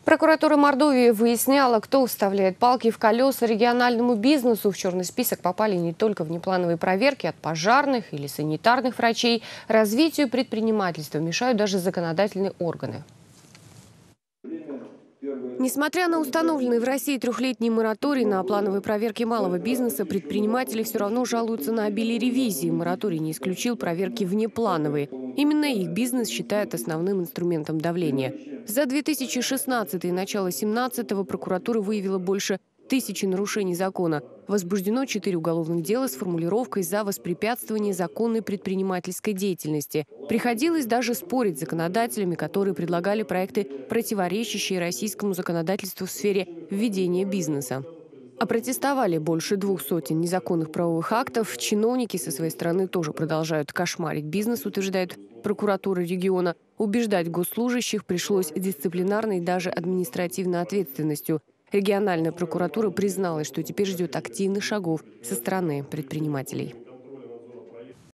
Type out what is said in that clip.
Прокуратура Мордовии выясняла, кто вставляет палки в колеса региональному бизнесу. В черный список попали не только внеплановые проверки от пожарных или санитарных врачей. Развитию предпринимательства мешают даже законодательные органы. Несмотря на установленный в России трехлетний мораторий на плановые проверки малого бизнеса, предприниматели все равно жалуются на обилие ревизий. Мораторий не исключил проверки внеплановые. Именно их бизнес считает основным инструментом давления. За 2016 и начало 2017 прокуратура выявила больше 1000 нарушений закона. Возбуждено 4 уголовных дела с формулировкой «за воспрепятствование законной предпринимательской деятельности». Приходилось даже спорить с законодателями, которые предлагали проекты, противоречащие российскому законодательству в сфере введения бизнеса. Опротестовали больше 200 незаконных правовых актов. Чиновники со своей стороны тоже продолжают кошмарить бизнес, утверждает прокуратура региона. Убеждать госслужащих пришлось дисциплинарной и даже административной ответственностью. Региональная прокуратура призналась, что теперь ждет активных шагов со стороны предпринимателей.